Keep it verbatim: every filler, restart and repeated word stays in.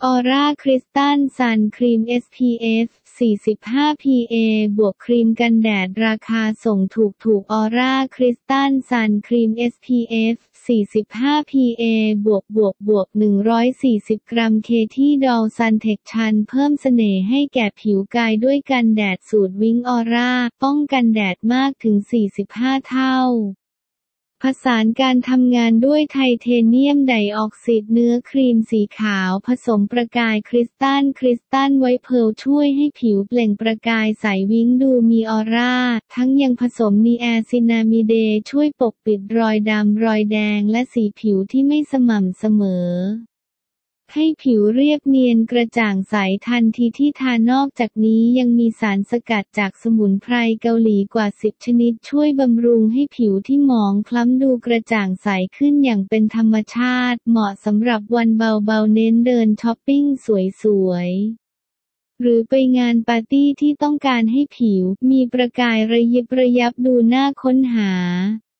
ออร่าคริสตัลซันครีม เอส พี เอฟ สี่สิบห้า พี เอ บวกครีมกันแดดราคาส่งถูกถูกออร่าคริสตัลซันครีม เอส พี เอฟ สี่สิบห้า พี เอ บวกบวกบวกหนึ่งร้อยสี่สิบกรัมเคที่ดอลซันเทคชันเพิ่มเสน่ห์ให้แก่ผิวกายด้วยกันแดดสูตรวิงออร่าป้องกันแดดมากถึงสี่สิบห้าเท่าผสานการทำงานด้วยไทเทเนียมไดออกไซด์เนื้อครีมสีขาวผสมประกายคริสตัลคริสตัลไวท์เพร์ลช่วยให้ผิวเปล่งประกายใสวิ้งดูมีออร่าทั้งยังผสมนีแอซินามิเดช่วยปกปิดรอยดำรอยแดงและสีผิวที่ไม่สม่ำเสมอให้ผิวเรียบเนียนกระจ่างใสทันทีที่ทานอกจากนี้ยังมีสารสกัดจากสมุนไพรเกาหลีกว่าสิบชนิดช่วยบำรุงให้ผิวที่หมองคล้ำดูกระจ่างใสขึ้นอย่างเป็นธรรมชาติเหมาะสำหรับวันเบาๆเน้นเดินช้อปปิ้งสวยๆหรือไปงานปาร์ตี้ที่ต้องการให้ผิวมีประกายระยิบระยับดูน่าค้นหา